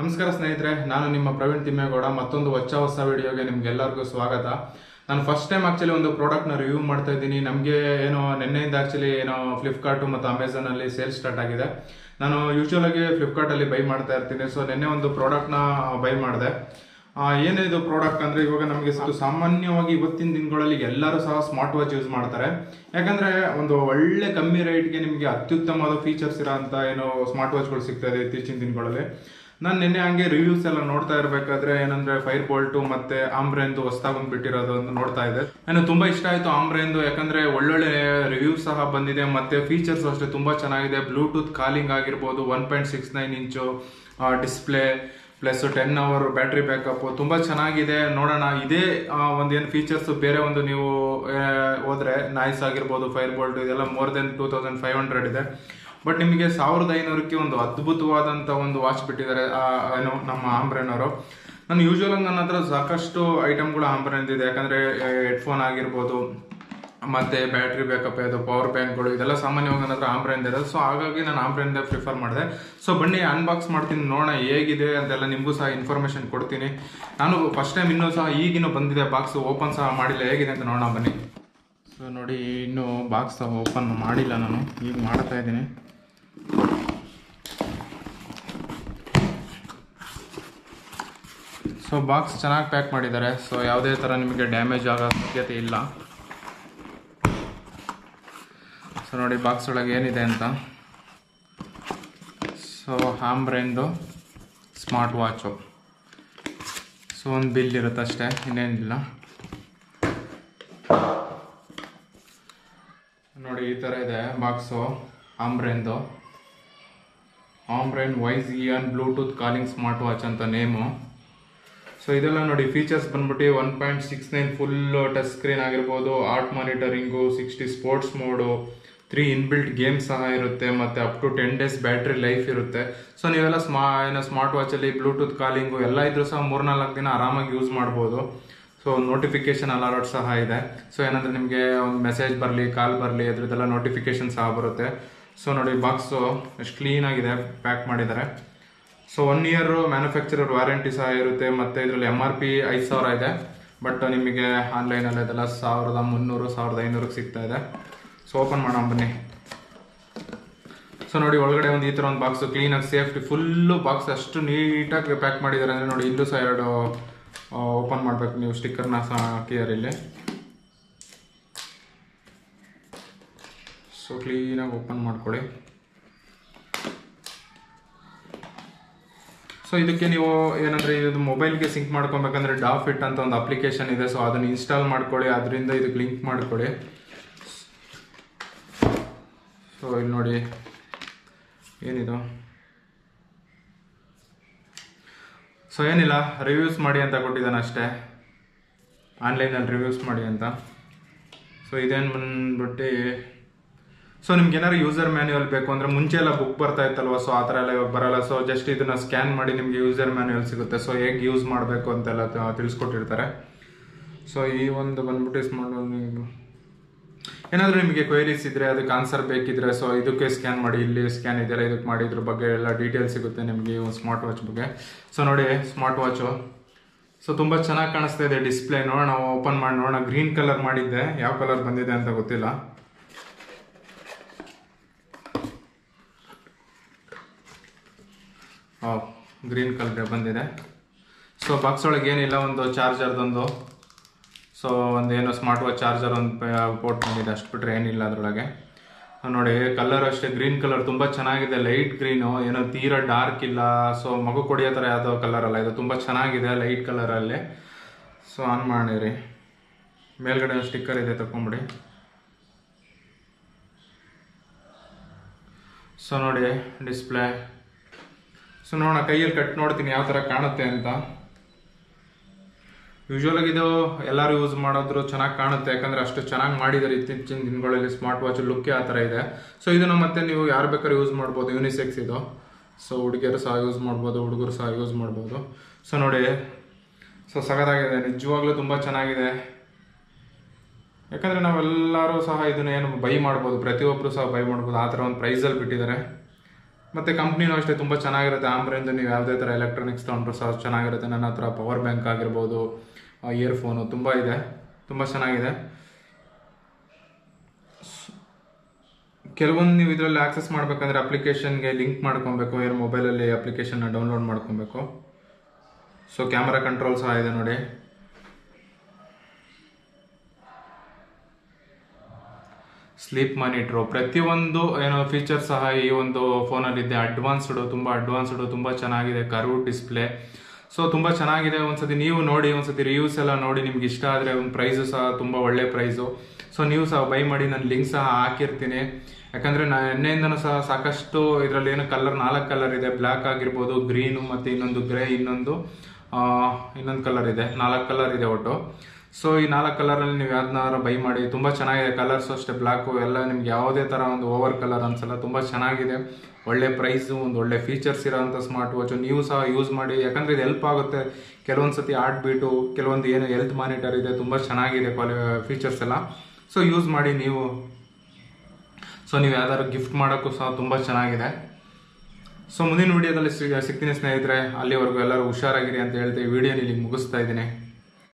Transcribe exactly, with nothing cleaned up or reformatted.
ನಮಸ್ಕಾರ ಸ್ನೇಹಿತರೆ, ನಾನು ನಿಮ್ಮ ಪ್ರವೀಣ್ ತಿಮ್ಮೇಗೌಡ. ಮತ್ತೊಂದು ಹೊಸ ಹೊಸ ವಿಡಿಯೋಗೆ ನಿಮ್ಗೆಲ್ಲರಿಗೂ ಸ್ವಾಗತ. ನಾನು ಫಸ್ಟ್ ಟೈಮ್ ಆ್ಯಕ್ಚುಲಿ ಒಂದು ಪ್ರಾಡಕ್ಟ್ನ ರಿವ್ಯೂ ಮಾಡ್ತಾ ಇದ್ದೀನಿ. ನಮಗೆ ಏನೋ ನಿನ್ನೆಯಿಂದ ಆ್ಯಕ್ಚುಲಿ ಏನೋ ಫ್ಲಿಪ್ಕಾರ್ಟು ಮತ್ತು ಅಮೆಝಾನಲ್ಲಿ ಸೇಲ್ ಸ್ಟಾರ್ಟ್ ಆಗಿದೆ. ನಾನು ಯೂಶ್ವಲಾಗಿ ಫ್ಲಿಪ್ಕಾರ್ಟಲ್ಲಿ ಬೈ ಮಾಡ್ತಾ ಇರ್ತೀನಿ. ಸೊ ನಿನ್ನೆ ಒಂದು ಪ್ರಾಡಕ್ಟ್ನ ಬೈ ಮಾಡಿದೆ. ಏನಿದು ಪ್ರಾಡಕ್ಟ್ ಅಂದರೆ, ಇವಾಗ ನಮಗೆ ಸಾಮಾನ್ಯವಾಗಿ ಇವತ್ತಿನ ದಿನಗಳಲ್ಲಿ ಎಲ್ಲರೂ ಸಹ ಸ್ಮಾರ್ಟ್ ವಾಚ್ ಯೂಸ್ ಮಾಡ್ತಾರೆ. ಯಾಕಂದರೆ ಒಂದು ಒಳ್ಳೆ ಕಮ್ಮಿ ರೇಟ್ಗೆ ನಿಮಗೆ ಅತ್ಯುತ್ತಮವಾದ ಫೀಚರ್ಸ್ ಇರೋ ಅಂತ ಏನೋ ಸ್ಮಾರ್ಟ್ ವಾಚ್ಗಳು ಸಿಗ್ತಾ ಇದೆ ಇತ್ತೀಚಿನ ದಿನಗಳಲ್ಲಿ. ನಾನು ನಿನ್ನೆ ಹಂಗೆ ರಿವ್ಯೂಸ್ ಎಲ್ಲ ನೋಡ್ತಾ ಇರಬೇಕಾದ್ರೆ ಏನಂದ್ರೆ ಫೈರ್ ಬೋಲ್ಟು ಮತ್ತೆ ಆಮ್ರೆಂದು ಹೊಸದಾಗಿ ಒಂದು ಬಿಟ್ಟಿರೋದು ಅಂತ ನೋಡ್ತಾ ಇದೆ. ನನಗೆ ತುಂಬಾ ಇಷ್ಟ ಆಯಿತು ಆಮ್ರೆಂದು, ಯಾಕಂದ್ರೆ ಒಳ್ಳೊಳ್ಳೆ ರಿವ್ಯೂಸ್ ಸಹ ಬಂದಿದೆ. ಮತ್ತೆ ಫೀಚರ್ಸ್ ಅಷ್ಟೇ ತುಂಬಾ ಚೆನ್ನಾಗಿದೆ. ಬ್ಲೂಟೂತ್ ಕಾಲಿಂಗ್ ಆಗಿರ್ಬೋದು, one point six nine inch display plus ten hour battery backup ತುಂಬಾ ಚೆನ್ನಾಗಿದೆ. ನೋಡೋಣ ಇದೇ ಒಂದೇನು ಫೀಚರ್ಸ್ ಬೇರೆ ಒಂದು ನೀವು ಹೋದ್ರೆ ನಾಯ್ಸ್ ಆಗಿರ್ಬೋದು, ಫೈರ್ ಬೋಲ್ಟ್ ಇದೆಲ್ಲ more than two thousand five hundred ಇದೆ. ಬಟ್ ನಿಮಗೆ ಸಾವಿರದ ಐನೂರಕ್ಕೆ ಒಂದು ಅದ್ಭುತವಾದಂಥ ಒಂದು ವಾಚ್ ಬಿಟ್ಟಿದ್ದಾರೆ ಏನು ನಮ್ಮ ಆಮ್ರೆನ್ ಅವರು. ನಾನು ಯೂಶ್ವಲ್ ಆಗಿ ನನ್ನ ಹತ್ರ ಸಾಕಷ್ಟು ಐಟಮ್ಗಳು ಆಮ್ರೆನ್ ಇದೆ. ಯಾಕಂದರೆ ಹೆಡ್ಫೋನ್ ಆಗಿರ್ಬೋದು, ಮತ್ತು ಬ್ಯಾಟ್ರಿ ಬ್ಯಾಕಪ್ ಇದು ಪವರ್ ಬ್ಯಾಂಕ್ಗಳು ಇದೆಲ್ಲ ಸಾಮಾನ್ಯವಾಗಿ ನನ್ನ ಹತ್ರ ಆಮ್ರೆನ್ ಇದೆ. ಸೊ ಹಾಗಾಗಿ ನಾನು ಆಮ್ರೆನ್ ಪ್ರಿಫರ್ ಮಾಡಿದೆ. ಸೊ ಬನ್ನಿ ಅನ್ಬಾಕ್ಸ್ ಮಾಡ್ತೀನಿ, ನೋಡೋಣ ಹೇಗಿದೆ ಅಂತೆಲ್ಲ. ನಿಮಗೂ ಸಹ ಇನ್ಫಾರ್ಮೇಷನ್ ಕೊಡ್ತೀನಿ. ನಾನು ಫಸ್ಟ್ ಟೈಮ್ ಇನ್ನೂ ಸಹ ಈಗಿನ್ನೂ ಬಂದಿದೆ ಬಾಕ್ಸ್, ಓಪನ್ ಸಹ ಮಾಡಿಲ್ಲ, ಹೇಗಿದೆ ಅಂತ ನೋಡೋಣ ಬನ್ನಿ. ಸೊ ನೋಡಿ, ಇನ್ನೂ ಬಾಕ್ಸ್ ಸಹ ಓಪನ್ ಮಾಡಿಲ್ಲ, ನಾನು ಈಗ ಮಾಡ್ತಾ ಇದ್ದೀನಿ. ಸೊ ಬಾಕ್ಸ್ ಚೆನ್ನಾಗಿ ಪ್ಯಾಕ್ ಮಾಡಿದ್ದಾರೆ. ಸೊ ಯಾವುದೇ ಥರ ನಿಮಗೆ ಡ್ಯಾಮೇಜ್ ಆಗೋ ಸಾಧ್ಯತೆ ಇಲ್ಲ. ಸೊ ನೋಡಿ ಬಾಕ್ಸ್ ಒಳಗೆ ಏನಿದೆ ಅಂತ. ಸೊ ಆಮ್ರೆನ್ದು ಸ್ಮಾರ್ಟ್ ವಾಚು. ಸೊ ಒಂದು ಬಿಲ್ ಇರುತ್ತೆ ಅಷ್ಟೇ, ಇನ್ನೇನಿಲ್ಲ. ನೋಡಿ ಈ ಥರ ಇದೆ ಬಾಕ್ಸು ಆಮ್ರೆನ್ದು. Ambrane Wise Eon Bluetooth calling smart watch ಅಂತ ನೇಮು. ಸೊ ಇದೆಲ್ಲ ನೋಡಿ ಫೀಚರ್ಸ್ ಬಂದ್ಬಿಟ್ಟು one point six nine full touch screen ಆಗಿರ್ಬೋದು, heart monitoring, sixty sports mode, three inbuilt games ಸಹ ಇರುತ್ತೆ, ಮತ್ತು up to ten days battery life ಇರುತ್ತೆ. ಸೊ ನೀವೆಲ್ಲ ಸ್ಮಾ ಏನೋ ಸ್ಮಾರ್ಟ್ ವಾಚಲ್ಲಿ ಬ್ಲೂಟೂತ್ ಕಾಲಿಂಗು ಎಲ್ಲ ಇದ್ರೂ ಸಹ ಮೂರ್ನಾಲ್ಕು ದಿನ ಆರಾಮಾಗಿ ಯೂಸ್ ಮಾಡ್ಬೋದು. ಸೊ ನೋಟಿಫಿಕೇಶನ್ ಅಲರ್ಟ್ ಸಹ ಇದೆ. ಸೊ ಏನಂದರೆ ನಿಮಗೆ ಒಂದು ಮೆಸೇಜ್ ಬರಲಿ, ಕಾಲ್ ಬರಲಿ, ಅದ್ರದ್ದೆಲ್ಲ ನೋಟಿಫಿಕೇಶನ್ ಸಹ ಬರುತ್ತೆ. ಸೊ ನೋಡಿ ಬಾಕ್ಸು ಎಷ್ಟು ಕ್ಲೀನಾಗಿದೆ, ಪ್ಯಾಕ್ ಮಾಡಿದ್ದಾರೆ. So one year manufacturer warranty ಸಹ ಇರುತ್ತೆ. ಮತ್ತು ಇದರಲ್ಲಿ ಎಮ್ ಆರ್ ಪಿ ಐದು ಸಾವಿರ ಇದೆ. ಬಟ್ ನಿಮಗೆ ಆನ್ಲೈನಲ್ಲಿ ಅದೆಲ್ಲ ಸಾವಿರದ ಮುನ್ನೂರು ಸಾವಿರದ ಐನೂರಕ್ಕೆ ಸಿಗ್ತಾ ಇದೆ. ಸೊ ಓಪನ್ ಮಾಡೋಣ ಬನ್ನಿ. ಸೊ ನೋಡಿ ಒಳಗಡೆ ಒಂದು ಈ ಥರ ಒಂದು ಬಾಕ್ಸು ಕ್ಲೀನಾಗಿ ಸೇಫ್ಟಿ ಫುಲ್ಲು ಬಾಕ್ಸ್ ಅಷ್ಟು ನೀಟಾಗಿ ಪ್ಯಾಕ್ ಮಾಡಿದ್ದಾರೆ. ಅಂದರೆ ನೋಡಿ ಇಲ್ಲೂ ಸಹ ಎರಡು ಓಪನ್ ಮಾಡಬೇಕು ನೀವು, ಸ್ಟಿಕ್ಕರ್ನ ಸಹ ಹಾಕಿದ್ದಾರೆ ಇಲ್ಲಿ. ಸೊ ಕ್ಲೀನಾಗಿ ಓಪನ್ ಮಾಡ್ಕೊಳ್ಳಿ. ಸೊ ಇದಕ್ಕೆ ನೀವು ಏನಂದರೆ ಇದು ಮೊಬೈಲ್ಗೆ ಸಿಂಕ್ ಮಾಡ್ಕೊಬೇಕಂದ್ರೆ ಡಾಫಿಟ್ ಅಂತ ಒಂದು ಅಪ್ಲಿಕೇಶನ್ ಇದೆ. ಸೊ ಅದನ್ನು ಇನ್ಸ್ಟಾಲ್ ಮಾಡ್ಕೊಳ್ಳಿ, ಅದರಿಂದ ಇದಕ್ಕೆ ಲಿಂಕ್ ಮಾಡ್ಕೊಳ್ಳಿ. ಸೊ ಇಲ್ಲಿ ನೋಡಿ ಏನಿದು. ಸೊ ಏನಿಲ್ಲ, ರಿವ್ಯೂಸ್ ಮಾಡಿ ಅಂತ ಕೊಟ್ಟಿದ್ದಾನೆ ಅಷ್ಟೇ, ಆನ್ಲೈನಲ್ಲಿ ರಿವ್ಯೂಸ್ ಮಾಡಿ ಅಂತ. ಸೊ ಇದೇನು ಬಂದ್ಬಿಟ್ಟು, ಸೊ ನಿಮ್ಗೆ ಏನಾದ್ರು ಯೂಸರ್ ಮ್ಯಾನ್ಯುವಲ್ ಬೇಕು ಅಂದರೆ ಮುಂಚೆ ಎಲ್ಲ ಬುಕ್ ಬರ್ತಾ ಇತ್ತಲ್ವ, ಸೊ ಆ ಥರ ಎಲ್ಲ ಇವಾಗ ಬರಲ್ಲ. ಸೊ ಜಸ್ಟ್ ಇದನ್ನು ಸ್ಕ್ಯಾನ್ ಮಾಡಿ ನಿಮಗೆ ಯೂಸರ್ ಮ್ಯಾನ್ಯುವಲ್ ಸಿಗುತ್ತೆ. ಸೊ ಹೇಗೆ ಯೂಸ್ ಮಾಡಬೇಕು ಅಂತೆಲ್ಲ ತಿಳಿಸ್ಕೊಟ್ಟಿರ್ತಾರೆ. ಸೊ ಈ ಒಂದು ಬಂದ್ಬಿಟ್ಟು ಸ್ಮಾರ್ಟ್ ಏನಾದರೂ ನಿಮಗೆ ಕ್ವೈರೀಸ್ ಇದ್ದರೆ, ಅದಕ್ಕೆ ಆನ್ಸರ್ ಬೇಕಿದ್ರೆ ಸೊ ಇದಕ್ಕೆ ಸ್ಕ್ಯಾನ್ ಮಾಡಿ, ಇಲ್ಲಿ ಸ್ಕ್ಯಾನ್ ಇದೆಯಲ್ಲ ಇದಕ್ಕೆ ಮಾಡಿ, ಇದ್ರ ಬಗ್ಗೆ ಎಲ್ಲ ಡೀಟೇಲ್ಸ್ ಸಿಗುತ್ತೆ ನಿಮಗೆ ಈ ಸ್ಮಾರ್ಟ್ ವಾಚ್ ಬಗ್ಗೆ. ಸೊ ನೋಡಿ ಸ್ಮಾರ್ಟ್ ವಾಚು ಸೊ ತುಂಬ ಚೆನ್ನಾಗಿ ಕಾಣಿಸ್ತಾ ಇದೆ. ಡಿಸ್ಪ್ಲೇ ನೋಡೋಣ, ಓಪನ್ ಮಾಡಿ ನೋಡೋಣ. ಗ್ರೀನ್ ಕಲರ್ ಮಾಡಿದ್ದೆ, ಯಾವ ಕಲರ್ ಬಂದಿದೆ ಅಂತ ಗೊತ್ತಿಲ್ಲ. ಗ್ರೀನ್ ಕಲರ್ ಬಂದಿದೆ. ಸೊ ಬಾಕ್ಸ್ ಒಳಗೆ ಏನಿಲ್ಲ, ಒಂದು ಚಾರ್ಜರ್ದೊಂದು, ಸೊ ಒಂದು ಏನೋ ಸ್ಮಾರ್ಟ್ ವಾಚ್ ಚಾರ್ಜರ್ ಒಂದು ಪೋರ್ಟ್ ಬಂದಿದೆ, ಅಷ್ಟು ಬಿಟ್ಟರೆ ಏನಿಲ್ಲ ಅದರೊಳಗೆ. ನೋಡಿ ಕಲರ್ ಅಷ್ಟೇ ಗ್ರೀನ್ ಕಲರ್ ತುಂಬ ಚೆನ್ನಾಗಿದೆ, ಲೈಟ್ ಗ್ರೀನು, ಏನೋ ತೀರಾ ಡಾರ್ಕ್ ಇಲ್ಲ. ಸೊ ಮಗು ಕೊಡಿಯೋ ಥರ ಯಾವುದೋ ಕಲರ್ ಅಲ್ಲ, ಇದು ತುಂಬ ಚೆನ್ನಾಗಿದೆ ಲೈಟ್ ಕಲರಲ್ಲಿ. ಸೊ ಆನ್ ಮಾಡಿರಿ, ಮೇಲ್ಗಡೆ ಒಂದು ಸ್ಟಿಕ್ಕರ್ ಇದೆ, ತಗೊಂಬಿಡಿ. ಸೊ ನೋಡಿ ಡಿಸ್ಪ್ಲೇ. ಸೊ ನೋಡೋಣ, ಕೈಯಲ್ಲಿ ಕಟ್ ನೋಡ್ತೀನಿ ಯಾವ ಥರ ಕಾಣುತ್ತೆ ಅಂತ. ಯೂಶ್ವಲಾಗಿ ಇದು ಎಲ್ಲರೂ ಯೂಸ್ ಮಾಡೋದ್ರು ಚೆನ್ನಾಗಿ ಕಾಣುತ್ತೆ, ಯಾಕಂದರೆ ಅಷ್ಟು ಚೆನ್ನಾಗಿ ಮಾಡಿದ್ದಾರೆ ಇತ್ತೀಚಿನ ದಿನಗಳಲ್ಲಿ. ಸ್ಮಾರ್ಟ್ ವಾಚ್ ಲುಕ್ಕೇ ಆ ಥರ ಇದೆ. ಸೊ ಇದನ್ನು ಮತ್ತೆ ನೀವು ಯಾರು ಬೇಕಾದ್ರೂ ಯೂಸ್ ಮಾಡ್ಬೋದು, ಯೂನಿಸೆಕ್ಸ್ ಇದು. ಸೊ ಹುಡುಗಿಯರು ಸಹ ಯೂಸ್ ಮಾಡ್ಬೋದು, ಹುಡುಗರು ಸಹ ಯೂಸ್ ಮಾಡ್ಬೋದು. ಸೊ ನೋಡಿ, ಸೊ ಸಖತ್ತಾಗಿದೆ, ನಿಜವಾಗ್ಲೂ ತುಂಬ ಚೆನ್ನಾಗಿದೆ. ಯಾಕಂದರೆ ನಾವೆಲ್ಲರೂ ಸಹ ಇದನ್ನ ಏನು ಬೈ ಮಾಡ್ಬೋದು, ಪ್ರತಿಯೊಬ್ಬರು ಸಹ ಬೈ ಮಾಡ್ಬೋದು, ಆ ಥರ ಒಂದು ಪ್ರೈಸಲ್ಲಿ ಬಿಟ್ಟಿದ್ದಾರೆ. ಮತ್ತು ಕಂಪ್ನಿನೂ ಅಷ್ಟೇ ತುಂಬ ಚೆನ್ನಾಗಿರುತ್ತೆ. ಆಮ್ರಿಂದ ನೀವು ಯಾವುದೇ ಥರ ಎಲೆಕ್ಟ್ರಾನಿಕ್ಸ್ ತೊಗೊಂಡ್ರು ಸಹ ಚೆನ್ನಾಗಿರುತ್ತೆ. ನನ್ನ ಹತ್ರ ಪವರ್ ಬ್ಯಾಂಕ್ ಆಗಿರ್ಬೋದು, ಇಯರ್ಫೋನು ತುಂಬ ಇದೆ, ತುಂಬ ಚೆನ್ನಾಗಿದೆ. ಕೆಲವೊಂದು ನೀವು ಇದರಲ್ಲಿ ಆಕ್ಸೆಸ್ ಮಾಡಬೇಕಂದ್ರೆ ಅಪ್ಲಿಕೇಶನ್ಗೆ ಲಿಂಕ್ ಮಾಡ್ಕೊಬೇಕು, ಏನು ಮೊಬೈಲಲ್ಲಿ ಅಪ್ಲಿಕೇಶನ್ನ ಡೌನ್ಲೋಡ್ ಮಾಡ್ಕೊಬೇಕು. ಸೊ ಕ್ಯಾಮರಾ ಕಂಟ್ರೋಲ್ ಸಹ ಇದೆ ನೋಡಿ. ಸ್ಲೀಪ್ ಮಾನಿಟ್ರು, ಪ್ರತಿಯೊಂದು ಏನೋ ಫೀಚರ್ ಸಹ ಈ ಒಂದು ಫೋನಲ್ಲಿದೆ. ಅಡ್ವಾನ್ಸ್ಡು, ತುಂಬ ಅಡ್ವಾನ್ಸ್ಡು, ತುಂಬ ಚೆನ್ನಾಗಿದೆ. ಕರ್ವ್ ಡಿಸ್ಪ್ಲೇ, ಸೊ ತುಂಬ ಚೆನ್ನಾಗಿದೆ. ಒಂದ್ಸತಿ ನೀವು ನೋಡಿ, ಒಂದ್ಸತಿ ರಿವ್ಯೂಸ್ ಎಲ್ಲ ನೋಡಿ, ನಿಮ್ಗೆ ಇಷ್ಟ ಆದರೆ ಒಂದು ಪ್ರೈಸು ಸಹ ತುಂಬ ಒಳ್ಳೆ ಪ್ರೈಸು. ಸೊ ನೀವು ಸಹ ಬೈ ಮಾಡಿ, ನಾನು ಲಿಂಕ್ ಸಹ ಹಾಕಿರ್ತೀನಿ. ಯಾಕಂದರೆ ನಾನು ಎಣ್ಣೆಯಿಂದನೂ ಸಹ ಸಾಕಷ್ಟು ಇದರಲ್ಲಿ ಏನು ಕಲರ್ ನಾಲ್ಕು ಕಲರ್ ಇದೆ, ಬ್ಲ್ಯಾಕ್ ಆಗಿರ್ಬೋದು, ಗ್ರೀನು ಮತ್ತು ಇನ್ನೊಂದು ಗ್ರೇ, ಇನ್ನೊಂದು ಇನ್ನೊಂದು ಕಲರ್ ಇದೆ, ನಾಲ್ಕು ಕಲರ್ ಇದೆ ಒಟ್ಟು. ಸೊ ಈ ನಾಲ್ಕು ಕಲರಲ್ಲಿ ನೀವು ಯಾವ್ದನ್ನಾರು ಬೈ ಮಾಡಿ, ತುಂಬ ಚೆನ್ನಾಗಿದೆ. ಕಲರ್ಸು ಅಷ್ಟೇ, ಬ್ಲ್ಯಾಕು ಎಲ್ಲ ನಿಮ್ಗೆ ಯಾವುದೇ ಥರ ಒಂದು ಓವರ್ ಕಲರ್ ಅನ್ಸಲ್ಲ, ತುಂಬ ಚೆನ್ನಾಗಿದೆ. ಒಳ್ಳೆ ಪ್ರೈಸು, ಒಂದು ಒಳ್ಳೆ ಫೀಚರ್ಸ್ ಇರೋಂಥ ಸ್ಮಾರ್ಟ್ ವಾಚು. ನೀವು ಸಹ ಯೂಸ್ ಮಾಡಿ, ಯಾಕಂದರೆ ಇದು ಹೆಲ್ಪ್ ಆಗುತ್ತೆ. ಕೆಲವೊಂದು ಸತಿ ಹಾರ್ಟ್ ಬೀಟು, ಕೆಲವೊಂದು ಏನು ಹೆಲ್ತ್ ಮಾನಿಟರ್ ಇದೆ, ತುಂಬ ಚೆನ್ನಾಗಿದೆ ಕ್ವಾಲಿ ಫೀಚರ್ಸ್ ಎಲ್ಲ. ಸೊ ಯೂಸ್ ಮಾಡಿ ನೀವು. ಸೊ ನೀವು ಯಾವ್ದಾದ್ರು ಗಿಫ್ಟ್ ಮಾಡೋಕ್ಕೂ ಸಹ ತುಂಬ ಚೆನ್ನಾಗಿದೆ. ಸೊ ಮುಂದಿನ ವಿಡಿಯೋದಲ್ಲಿ ಸಿಗ್ತೀನಿ ಸ್ನೇಹಿತರೆ. ಅಲ್ಲಿವರೆಗೂ ಎಲ್ಲರೂ ಹುಷಾರಾಗಿರಿ ಅಂತ ಹೇಳ್ತೀವಿ. ವಿಡಿಯೋನ ಇಲ್ಲಿಗೆ ಮುಗಿಸ್ತಾ ಇದ್ದೀನಿ.